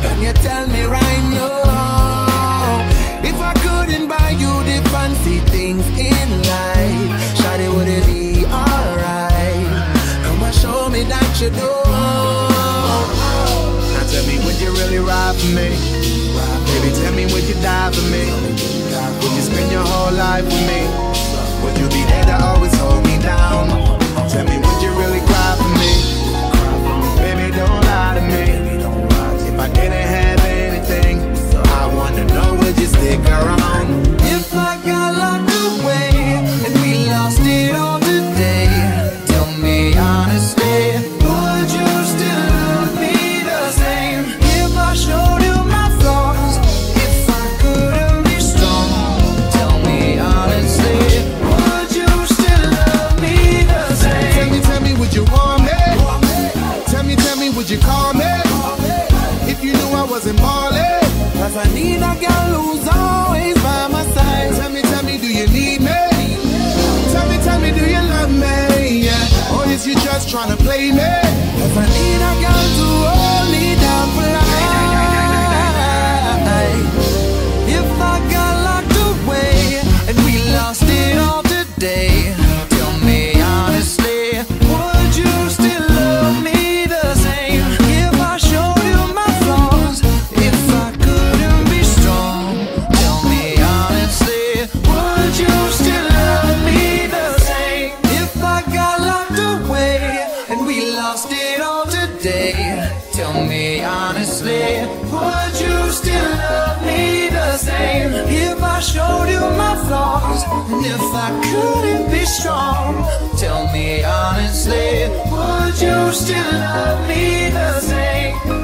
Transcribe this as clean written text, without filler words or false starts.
Can you tell me right now, if I couldn't buy you the fancy things in life, shawty, would it be alright? Come and show me that you do. Now tell me, would you really ride for me? Baby, tell me, would you die for me? Would you spend your whole life with me? Would you be there to always hold me down? Tell me, would you really cry for me? Baby, don't lie to me. If I didn't have anything, I wanna know, would you stick around? If I got locked away and we lost it all today, tell me honestly, would you still love me the same? If I showed you my flaws, if I couldn't be strong, tell me honestly, would you still love me the same? Tell me, would you want me? Tell me, would you call me? If you knew I wasn't ballin', cause I need a girl who's always by my side. Tell me, do you need me? Tell me, do you love me? Yeah. Or is you just tryna play me? Cause I need a girl to hold me down for life. If I got locked away and we lost it all today, tell me honestly, would you still love me the same? If I showed you my flaws, if I couldn't be strong, tell me honestly, would you still love me the same? If I got locked away and we lost it all today, tell me honestly, would you still love me the same? If I showed you my flaws and if I couldn't be strong, tell me honestly, would you still love me the same?